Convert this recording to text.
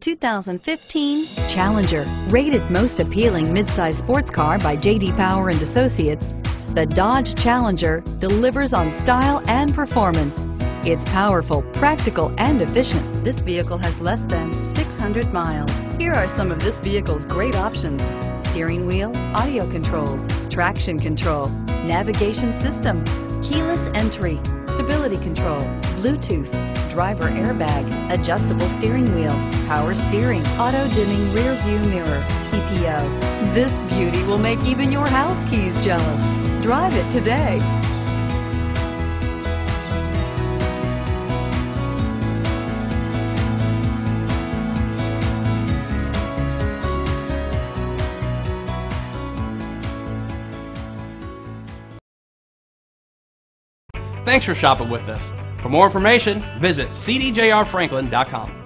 2015 Challenger. Rated most appealing midsize sports car by J.D. Power and Associates, the Dodge Challenger delivers on style and performance. It's powerful, practical, and efficient. This vehicle has less than 600 miles. Here are some of this vehicle's great options: steering wheel audio controls, traction control, navigation system, keyless entry, stability control, Bluetooth, driver airbag, adjustable steering wheel, power steering, auto dimming rear view mirror, PPO. This beauty will make even your house keys jealous. Drive it today. Thanks for shopping with us. For more information, visit cdjrfranklin.com.